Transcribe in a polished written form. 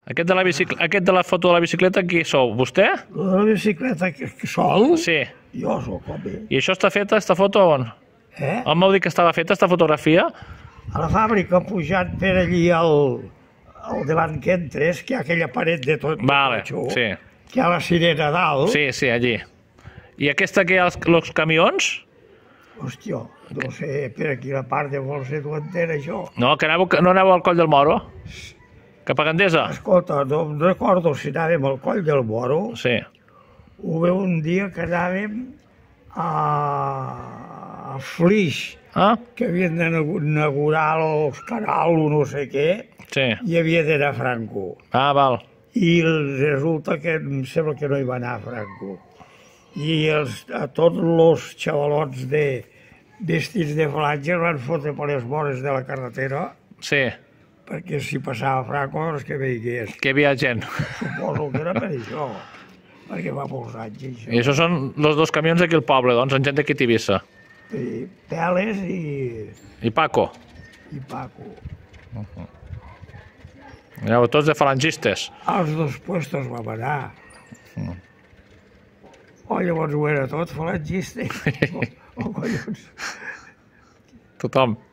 Aquest de la foto de la bicicleta, qui sou? Vostè? La bicicleta sol? Sí. Jo sóc, home. I això està feta, esta foto, on? On m'heu dit que estava feta, esta fotografia? A la fàbrica, pujant per allí al davant que entres, que hi ha aquella paret de tot. Vale, sí. Que hi ha la sirena a dalt. Sí, sí, allí. I aquesta que hi ha els camions? Hòstia, no sé, per aquí la part de vols ser tu entera, això. No, que no aneu al Coll del Moro? Cap a Gandesa? Escolta, no em recordo si anàvem al Coll del Moro. Sí. Ho veu un dia que anàvem a Flix, que havien d'inaugurar els canals o no sé què, i havia d'anar a Franco. Ah, val. I resulta que em sembla que no hi va anar a Franco. I a tots els xavalots vestits de falange van fotre per les vores de la carretera. Sí. Perquè si passava Franco, és que veigués. Que hi havia gent. Suposo que era per això, perquè fa molts anys, això. I això són els dos camions d'aquí al poble, doncs, amb gent d'aquí a Tivissa. Sí, Peles i... I Paco. I Paco. Aneu tots de falangistes. Als dos puestos vam anar. Llavors ho era tot, falangista. O collons. Tothom.